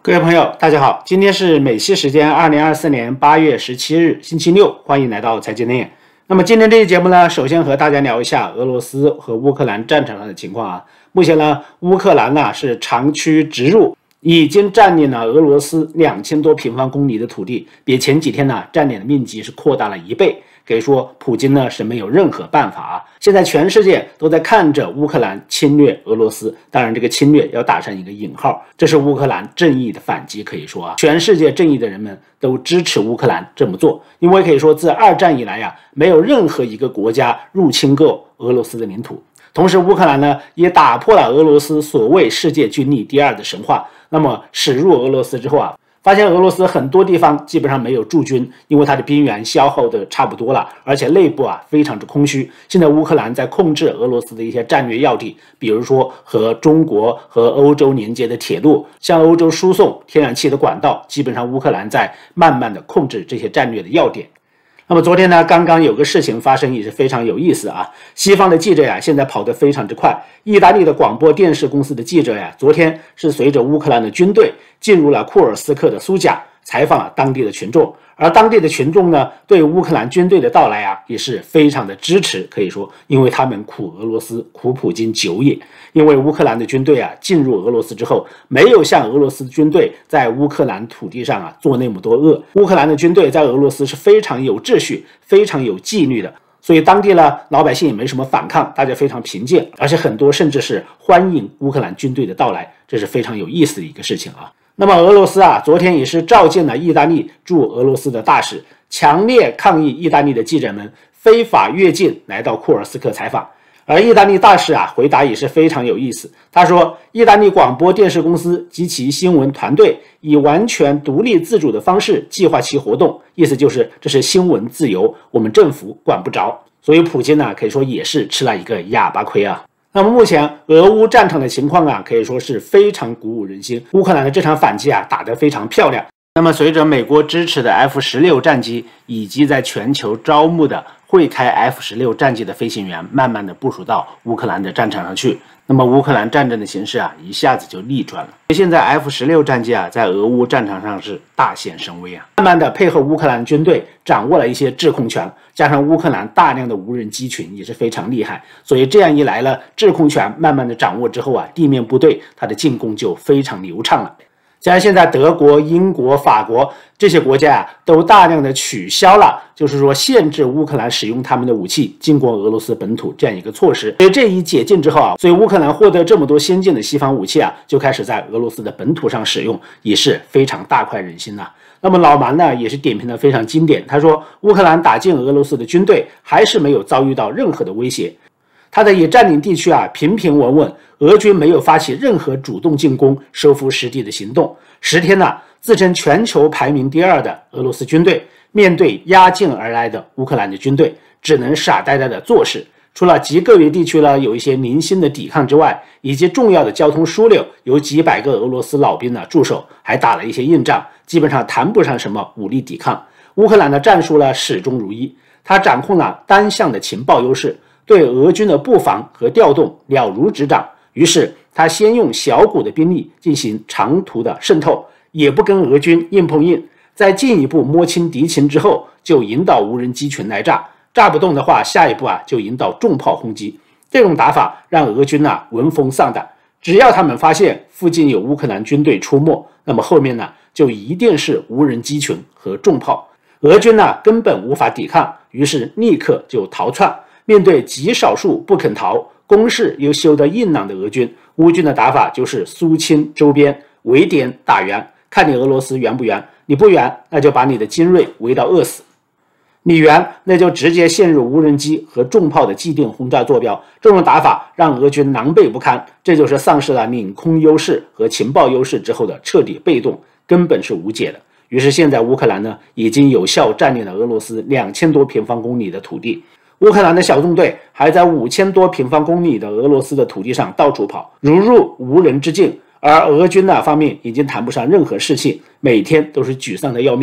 各位朋友，大家好，今天是美西时间2024年8月17日，星期六，欢迎来到财经天眼。那么今天这期节目呢，首先和大家聊一下俄罗斯和乌克兰战场上的情况啊。目前呢，乌克兰呢是长驱直入，已经占领了俄罗斯2000多平方公里的土地，比前几天呢占领的面积是扩大了1倍。可以说，普京呢是没有任何办法啊！现在全世界都在看着乌克兰侵略俄罗斯，当然这个侵略要打上一个引号，这是乌克兰正义的反击。可以说啊，全世界正义的人们都支持乌克兰这么做，因为可以说自二战以来呀，没有任何一个国家入侵过俄罗斯的领土。同时，乌克兰呢也打破了俄罗斯所谓世界军力第2的神话。那么驶入俄罗斯之后啊，发现俄罗斯很多地方基本上没有驻军，因为它的兵源消耗的差不多了，而且内部啊非常之空虚。现在乌克兰在控制俄罗斯的一些战略要地，比如说和中国和欧洲连接的铁路，向欧洲输送天然气的管道，基本上乌克兰在慢慢的控制这些战略的要点。那么昨天呢，刚刚有个事情发生，也是非常有意思啊。西方的记者呀，现在跑得非常之快。意大利的广播电视公司的记者呀，昨天是随着乌克兰的军队进入了库尔斯克的苏贾，采访了当地的群众。而当地的群众呢，对乌克兰军队的到来啊，也是非常的支持。可以说，因为他们苦俄罗斯、苦普京久也。因为乌克兰的军队啊，进入俄罗斯之后，没有像俄罗斯军队在乌克兰土地上啊做那么多恶。乌克兰的军队在俄罗斯是非常有秩序、非常有纪律的。所以当地呢，老百姓也没什么反抗，大家非常平静，而且很多甚至是欢迎乌克兰军队的到来，这是非常有意思的一个事情啊。那么俄罗斯啊，昨天也是召见了意大利驻俄罗斯的大使，强烈抗议意大利的记者们非法越境来到库尔斯克采访。而意大利大使啊，回答也是非常有意思。他说，意大利广播电视公司及其新闻团队以完全独立自主的方式计划其活动，意思就是这是新闻自由，我们政府管不着。所以普京呢，可以说也是吃了一个哑巴亏啊。那么目前俄乌战场的情况啊，可以说是非常鼓舞人心。乌克兰的这场反击啊，打得非常漂亮。那么随着美国支持的 F-16战机以及在全球招募的会开 F-16战机的飞行员，慢慢的部署到乌克兰的战场上去。那么乌克兰战争的形势啊，一下子就逆转了。现在 F-16战机啊，在俄乌战场上是大显神威啊，慢慢的配合乌克兰军队掌握了一些制空权，加上乌克兰大量的无人机群也是非常厉害，所以这样一来了，制空权慢慢的掌握之后啊，地面部队它的进攻就非常流畅了。加上现在德国、英国、法国这些国家啊，都大量的取消了，就是说限制乌克兰使用他们的武器进攻俄罗斯本土这样一个措施。所以这一解禁之后啊，所以乌克兰获得这么多先进的西方武器啊，就开始在俄罗斯的本土上使用，也是非常大快人心了。那么老蛮呢，也是点评的非常经典，他说乌克兰打进俄罗斯的军队还是没有遭遇到任何的威胁。他的已占领地区啊平平稳稳，俄军没有发起任何主动进攻、收复失地的行动。10天呢，自称全球排名第2的俄罗斯军队，面对压境而来的乌克兰的军队，只能傻呆呆的坐视。除了极个别地区呢有一些零星的抵抗之外，以及重要的交通枢纽有几百个俄罗斯老兵呢驻守，还打了一些硬仗，基本上谈不上什么武力抵抗。乌克兰的战术呢始终如一，他掌控了单向的情报优势。对俄军的布防和调动了如指掌，于是他先用小股的兵力进行长途的渗透，也不跟俄军硬碰硬，在进一步摸清敌情之后，就引导无人机群来炸，炸不动的话，下一步啊就引导重炮轰击。这种打法让俄军闻风丧胆，只要他们发现附近有乌克兰军队出没，那么后面就一定是无人机群和重炮，俄军根本无法抵抗，于是立刻就逃窜。面对极少数不肯逃、攻势又修得硬朗的俄军，乌军的打法就是苏清周边围点打援，看你俄罗斯援不援，你不援，那就把你的精锐围到饿死；你援，那就直接陷入无人机和重炮的既定轰炸坐标。这种打法让俄军狼狈不堪，这就是丧失了领空优势和情报优势之后的彻底被动，根本是无解的。于是现在乌克兰已经有效占领了俄罗斯2000多平方公里的土地。乌克兰的小纵队还在5000多平方公里的俄罗斯的土地上到处跑，如入无人之境。而俄军方面已经谈不上任何士气，每天都是沮丧的要命。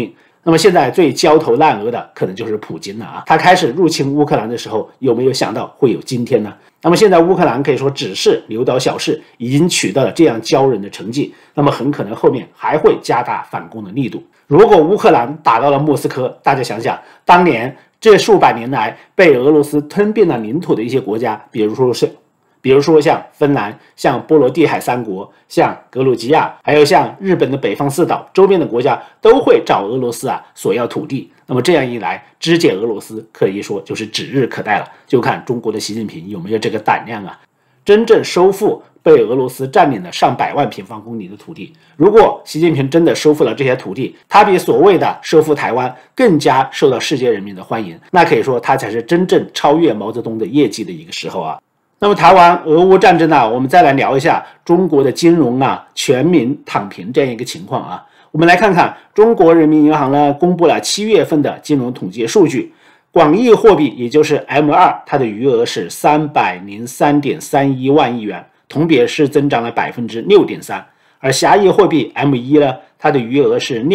那么现在最焦头烂额的可能就是普京了啊！他开始入侵乌克兰的时候，有没有想到会有今天呢？那么现在乌克兰可以说只是牛刀小试，已经取得了这样骄人的成绩，那么很可能后面还会加大反攻的力度。如果乌克兰打到了莫斯科，大家想想，当年这数百年来被俄罗斯吞并了领土的一些国家，比如说像芬兰、像波罗的海三国、像格鲁吉亚，还有像日本的北方四岛周边的国家，都会找俄罗斯索要土地。那么这样一来，肢解俄罗斯可以说就是指日可待了。就看中国的习近平有没有这个胆量真正收复被俄罗斯占领了上百万平方公里的土地。如果习近平真的收复了这些土地，他比所谓的收复台湾更加受到世界人民的欢迎，那可以说他才是真正超越毛泽东的业绩的一个时候那么谈完俄乌战争我们再来聊一下中国的金融全民躺平这样一个情况我们来看看中国人民银行呢公布了7月份的金融统计数据，广义货币也就是 M2， 它的余额是 303.31 万亿元，同比是增长了 6.3%， 而狭义货币 M1 呢，它的余额是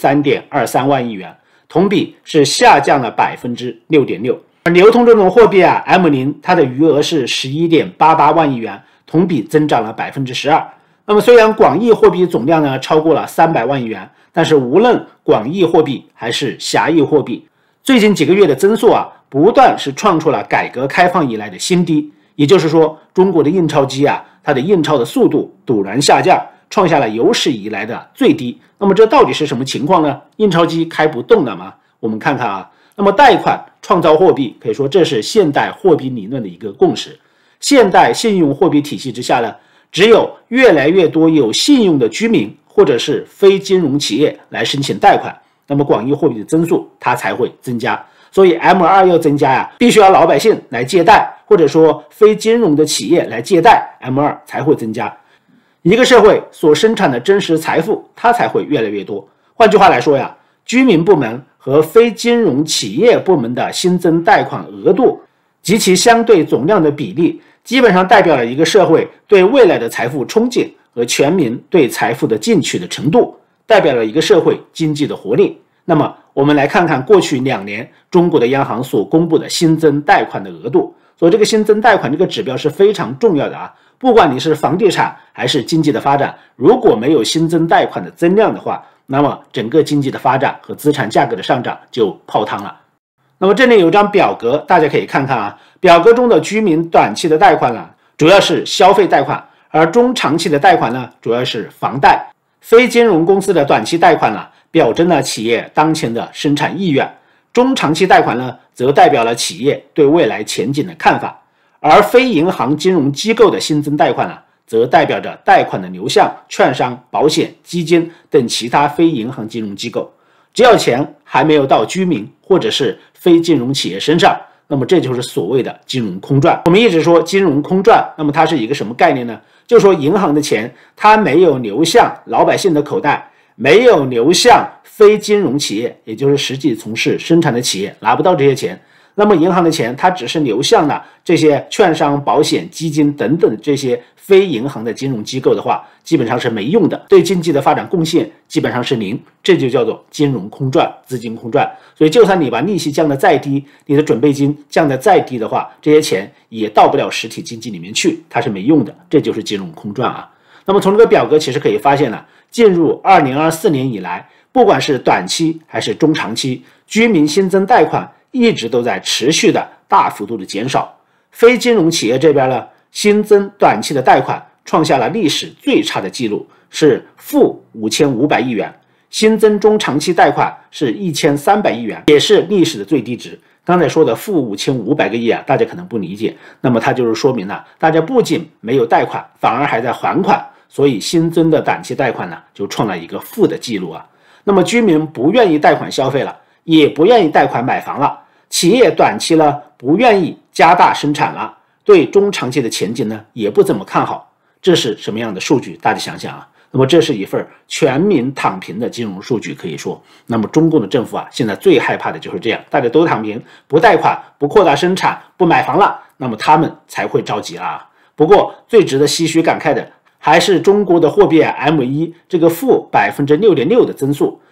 63.23 万亿元，同比是下降了 6.6%。而流通这种货币M0， 它的余额是 11.88 万亿元，同比增长了 12%。那么虽然广义货币总量呢超过了300万亿元，但是无论广义货币还是狭义货币，最近几个月的增速不断是创出了改革开放以来的新低。也就是说，中国的印钞机它的印钞的速度陡然下降，创下了有史以来的最低。那么这到底是什么情况呢？印钞机开不动了吗？我们看看那么贷款创造货币，可以说这是现代货币理论的一个共识。现代信用货币体系之下呢，只有越来越多有信用的居民或者是非金融企业来申请贷款，那么广义货币的增速它才会增加。所以 M2 要增加必须要老百姓来借贷，或者说非金融的企业来借贷， M2 才会增加。一个社会所生产的真实财富它才会越来越多。换句话来说居民部门和非金融企业部门的新增贷款额度及其相对总量的比例，基本上代表了一个社会对未来的财富憧憬和全民对财富的进取的程度，代表了一个社会经济的活力。那么我们来看看过去2年中国的央行所公布的新增贷款的额度。所以这个新增贷款这个指标是非常重要的不管你是房地产还是经济的发展，如果没有新增贷款的增量的话，那么整个经济的发展和资产价格的上涨就泡汤了。那么这里有张表格，大家可以看看表格中的居民短期的贷款主要是消费贷款，而中长期的贷款呢，主要是房贷。非金融公司的短期贷款表征了企业当前的生产意愿，中长期贷款呢，则代表了企业对未来前景的看法。而非银行金融机构的新增贷款则代表着贷款的流向券商、保险、基金等其他非银行金融机构。只要钱还没有到居民或者是非金融企业身上，那么这就是所谓的金融空转。我们一直说金融空转，那么它是一个什么概念呢？就是说银行的钱它没有流向老百姓的口袋，没有流向非金融企业，也就是实际从事生产的企业拿不到这些钱。那么银行的钱它只是流向了这些券商、保险、基金等等这些非银行的金融机构的话，基本上是没用的，对经济的发展贡献基本上是零，这就叫做金融空转、资金空转。所以就算你把利息降得再低，你的准备金降得再低的话，这些钱也到不了实体经济里面去，它是没用的，这就是金融空转那么从这个表格其实可以发现进入2024年以来，不管是短期还是中长期，居民新增贷款一直都在持续的大幅度的减少。非金融企业这边呢，新增短期的贷款创下了历史最差的记录，是负5500亿元。新增中长期贷款是1300亿元，也是历史的最低值。刚才说的负5500个亿大家可能不理解，那么它就是说明大家不仅没有贷款，反而还在还款，所以新增的短期贷款就创了一个负的记录那么居民不愿意贷款消费了，也不愿意贷款买房了，企业短期呢不愿意加大生产了，对中长期的前景呢也不怎么看好。这是什么样的数据？大家想想那么这是一份全民躺平的金融数据，可以说，那么中共的政府现在最害怕的就是这样，大家都躺平，不贷款，不扩大生产，不买房了，那么他们才会着急了不过最值得唏嘘感慨的还是中国的货币M1这个负 6.6% 的增速，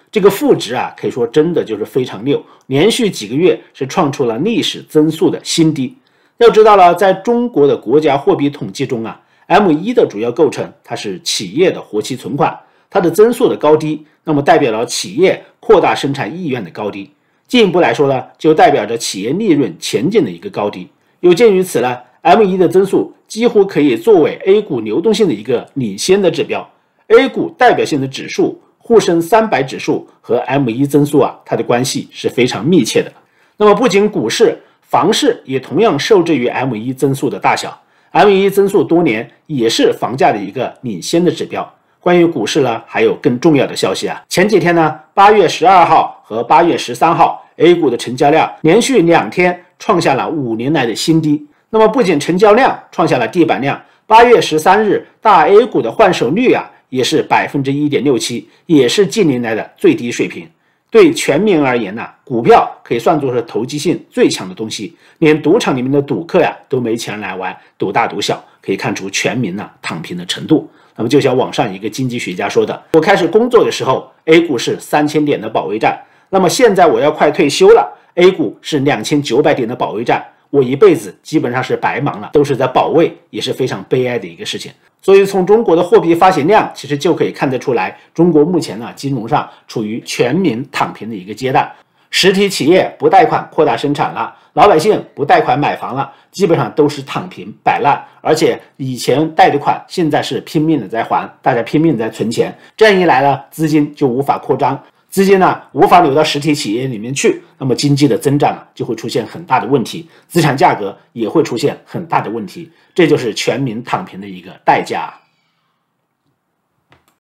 这个负值啊，可以说真的就是非常溜，连续几个月是创出了历史增速的新低。要知道了，在中国的国家货币统计中啊， M1 的主要构成它是企业的活期存款，它的增速的高低，那么代表了企业扩大生产意愿的高低。进一步来说呢，就代表着企业利润前景的一个高低。有鉴于此呢， M1 的增速几乎可以作为 A 股流动性的一个领先的指标。A 股代表性的指数沪深300指数和 M1 增速啊，它的关系是非常密切的。那么不仅股市，房市也同样受制于 M1 增速的大小。M1 增速多年也是房价的一个领先的指标。关于股市呢，还有更重要的消息啊。前几天呢，8月12号和8月13号 A 股的成交量连续2天创下了5年来的新低。那么不仅成交量创下了地板量，8月13日大 A 股的换手率啊也是 1.67%， 也是近年来的最低水平。对全民而言呢，股票可以算作是投机性最强的东西，连赌场里面的赌客呀都没钱来玩，赌大赌小，可以看出全民躺平的程度。那么就像网上一个经济学家说的，我开始工作的时候 A 股是3000点的保卫战，那么现在我要快退休了， A 股是2900点的保卫战，我一辈子基本上是白忙了，都是在保卫，也是非常悲哀的一个事情。所以从中国的货币发行量其实就可以看得出来，中国目前金融上处于全民躺平的一个阶段。实体企业不贷款扩大生产了，老百姓不贷款买房了，基本上都是躺平摆烂，而且以前贷的款现在是拼命的在还，大家拼命在存钱，这样一来呢，资金就无法扩张，资金无法流到实体企业里面去，那么经济的增长就会出现很大的问题，资产价格也会出现很大的问题，这就是全民躺平的一个代价。